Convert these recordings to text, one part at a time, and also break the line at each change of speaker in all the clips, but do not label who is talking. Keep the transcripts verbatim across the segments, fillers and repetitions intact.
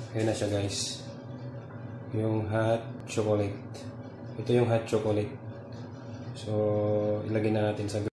Ayan na siya guys. Yung hot chocolate. Ito yung hot chocolate. So, ilagay na natin sa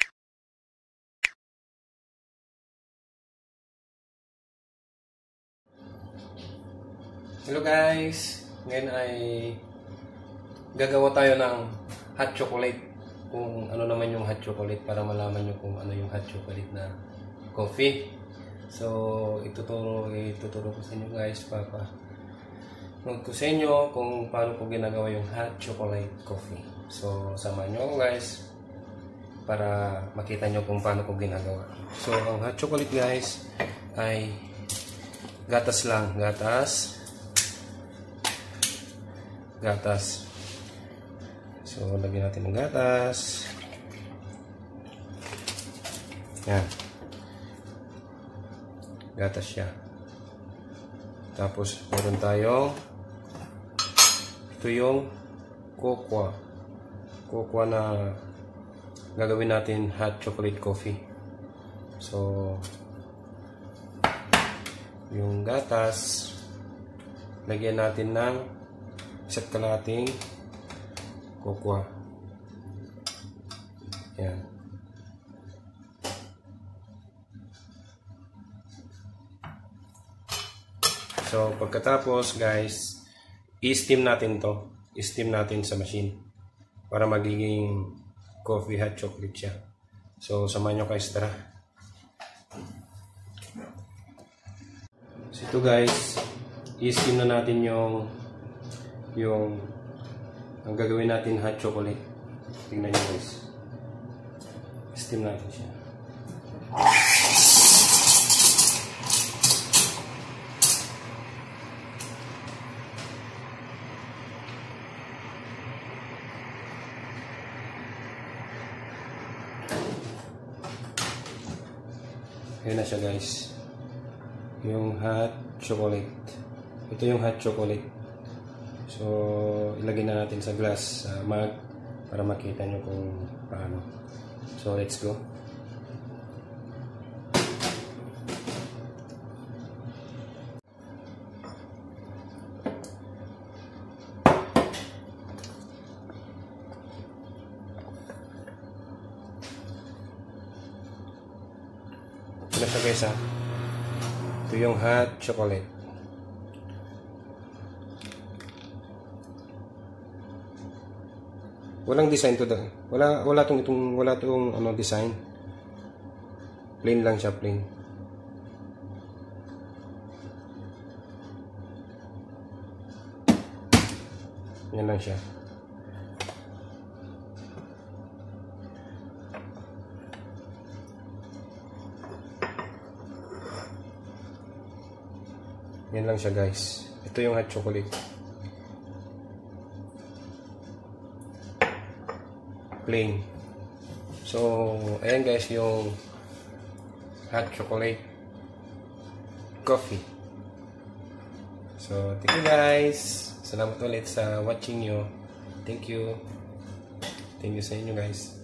Hello guys! Ngayon ay gagawa tayo ng hot chocolate. Kung ano naman yung hot chocolate para malaman nyo kung ano yung hot chocolate na coffee. So, ituturo, ituturo ko sa inyo guys, papa. Nung ko sa inyo kung paano ko ginagawa yung hot chocolate coffee. So, samahan nyo guys para makita nyo kung paano ko ginagawa. So, ang hot chocolate guys ay gatas lang. Gatas. Gatas. So, lagyan natin ng gatas. Yan. Gatas siya. Tapos, meron tayong ito yung cocoa. Cocoa na gagawin natin hot chocolate coffee. So, yung gatas, lagyan natin ng isa't kalahating cocoa. Yan. So, pagkatapos guys, i-steam natin to. I-steam natin sa machine para magiging coffee hot chocolate siya. So, samahan nyo guys, tara. So, ito guys, i-steam na natin yung yung ang gagawin natin hot chocolate. Tingnan nyo guys. Steam natin siya. Ayan na siya guys. Yung hot chocolate. Ito yung hot chocolate. So, ilagay na natin sa glass, sa mug, para makita nyo kung paano. So, let's go. Ito na siya guys ha. Ito yung hot chocolate. Walang design to doon. Wala wala tong itong wala tong ano design. Plain lang siya, plain. Yan lang siya. Yan lang siya guys. Ito yung hot chocolate. Plain. So, ayan guys yung hot chocolate coffee. So, thank you guys. Salamat ulit sa watching nyo. Thank you. Thank you sa inyo guys.